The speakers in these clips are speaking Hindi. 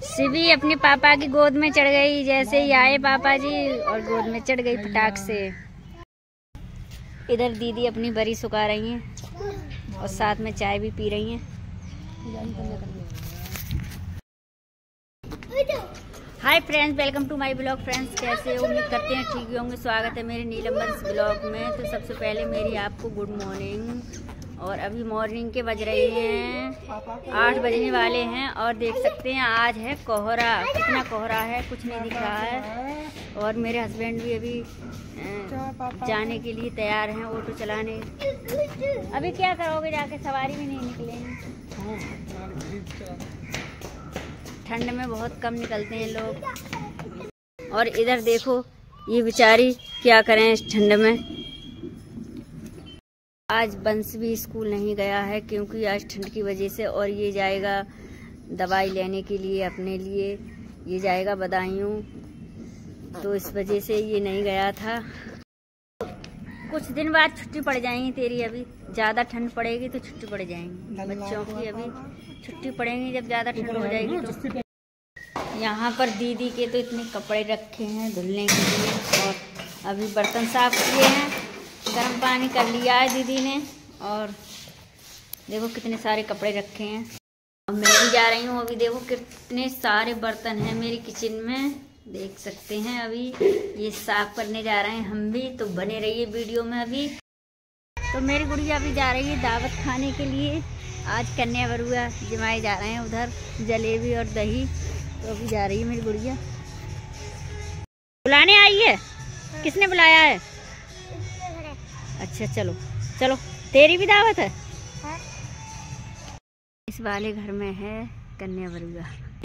शिवी अपने पापा की गोद में चढ़ गई। जैसे ही आए पापा जी और गोद में चढ़ गई फटाक से। इधर दीदी अपनी बरी सुखा रही हैं और साथ में चाय भी पी रही हैं। Hi friends, welcome to my blog. Friends कैसे हो? उम्मीद करते हैं ठीक होंगे। स्वागत है मेरे नीलम बंस ब्लॉग में। तो सबसे पहले मेरी आपको गुड मॉर्निंग। और अभी मॉर्निंग के बज रहे हैं 8 बजने वाले हैं और देख सकते हैं आज है कोहरा। कितना कोहरा है कुछ नहीं दिख रहा है। और मेरे हस्बैंड भी अभी जाने के लिए तैयार हैं ऑटो चलाने। अभी क्या करोगे जाके? सवारी भी नहीं निकलेंगे। ठंड में बहुत कम निकलते हैं लोग। और इधर देखो ये बेचारी क्या करें इस ठंड में। आज बंस भी स्कूल नहीं गया है क्योंकि आज ठंड की वजह से। और ये जाएगा दवाई लेने के लिए अपने लिए। ये जाएगा बदायूं, तो इस वजह से ये नहीं गया था। कुछ दिन बाद छुट्टी पड़ जाएंगी तेरी। अभी ज़्यादा ठंड पड़ेगी तो छुट्टी पड़ जाएंगी बच्चों की। अभी छुट्टी पड़ेंगी जब ज़्यादा ठंड हो जाएगी तो। यहाँ पर दीदी के तो इतने कपड़े रखे हैं धुलने के लिए। और अभी बर्तन साफ किए हैं, गर्म पानी कर लिया है दीदी ने। और देखो कितने सारे कपड़े रखे हैं। अब मैं भी जा रही हूँ। अभी देखो कितने सारे बर्तन हैं मेरी किचन में, देख सकते हैं। अभी ये साफ करने जा रहे हैं हम भी, तो बने रहिए वीडियो में। अभी तो मेरी गुड़िया अभी जा रही है दावत खाने के लिए। आज कन्या बरुआ जमाए जा रहे हैं उधर, जलेबी और दही। तो अभी जा रही है मेरी गुड़िया। बुलाने आई है? किसने बुलाया है? अच्छा चलो चलो, तेरी भी दावत है। इस वाले घर में है कन्या बरुआ।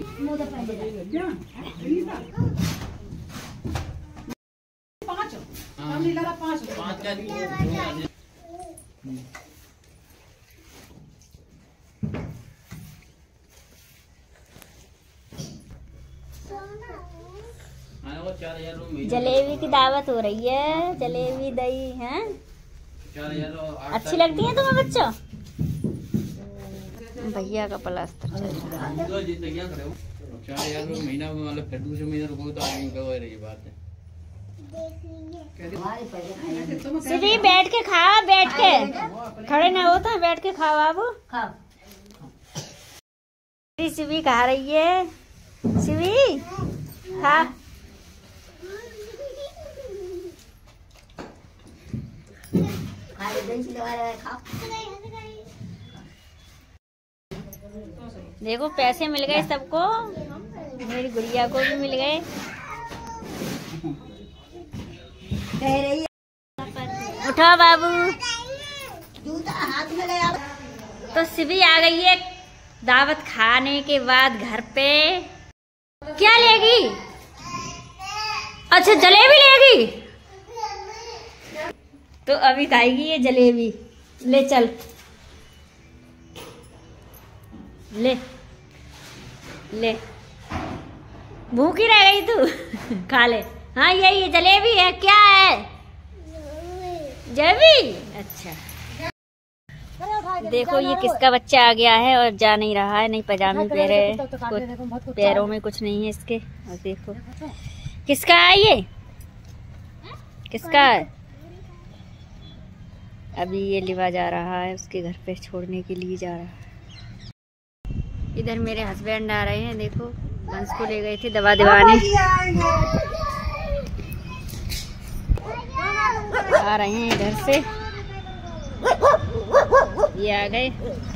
जलेबी की दावत हो रही है। जलेबी दही है। अच्छी लगती है तुम्हें बच्चों? भैया का प्लास्टर चल रहा है। बैठ के खाओ, बैठ के, खड़े ना होता है, बैठ के खाओ बाबू। शिवी खा रही है। शिवी खा। देखो पैसे मिल गए सबको, मेरी गुड़िया को भी मिल गए। उठो बाबू। तो शिवी आ गई है दावत खाने के बाद घर पे। क्या लेगी? अच्छा जलेबी लेगी। तो अभी खाएगी ये जलेबी। ले चल, ले ले, भूखी रह गई तू। खा ले। हाँ यही जलेबी है। क्या है? जलेबी। अच्छा देखो ये किसका बच्चा आ गया है और जा नहीं रहा है। नहीं पजामे पहने, पैरों में कुछ नहीं है इसके। और देखो किसका है ये, किसका है? अभी ये लिवा जा रहा है उसके घर पे, छोड़ने के लिए जा रहा है। इधर मेरे हस्बैंड आ रहे हैं। देखो बंस को ले गए थे दवा दिवाने, आ रहे हैं इधर से। ये आ गए।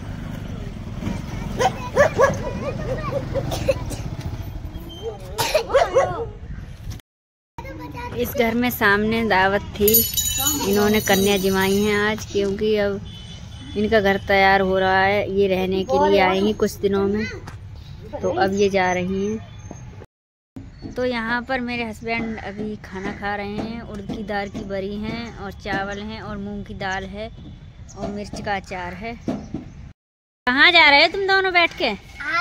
इस घर में सामने दावत थी, इन्होंने कन्या जमाई हैं आज। क्योंकि अब इनका घर तैयार हो रहा है, ये रहने के लिए आएंगी कुछ दिनों में। तो अब ये जा रही हैं। तो यहाँ पर मेरे हस्बैंड अभी खाना खा रहे हैं। उड़द की दाल की बरी हैं और चावल हैं और मूंग की दाल है और मिर्च का अचार है। कहाँ जा रहे हो तुम दोनों बैठ के?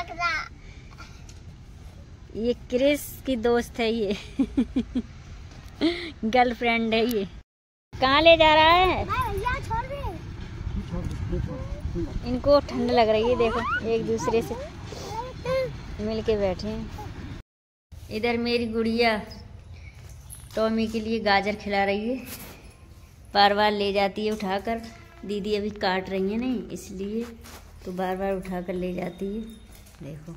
ये क्रिस की दोस्त है, ये गर्लफ्रेंड है। ये कहाँ ले जा रहा है? इनको ठंड लग रही है, देखो एक दूसरे से मिल के बैठे हैं। इधर मेरी गुड़िया टॉमी के लिए गाजर खिला रही है, बार बार ले जाती है उठाकर। दीदी अभी काट रही है नहीं, इसलिए तो बार बार उठाकर ले जाती है। देखो,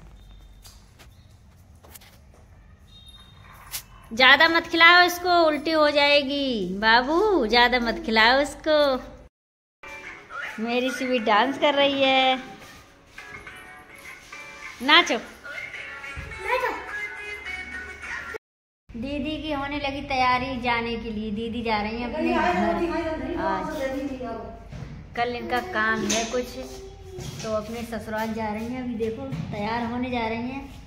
ज्यादा मत खिलाओ इसको, उल्टी हो जाएगी बाबू, ज्यादा मत खिलाओ इसको। मेरी सी भी डांस कर रही है। नाचो। दीदी की होने लगी तैयारी जाने के लिए। दीदी जा रही हैं अपने घर आज। कल इनका काम है कुछ, तो अपने ससुराल जा रही हैं। अभी देखो तैयार होने जा रही हैं।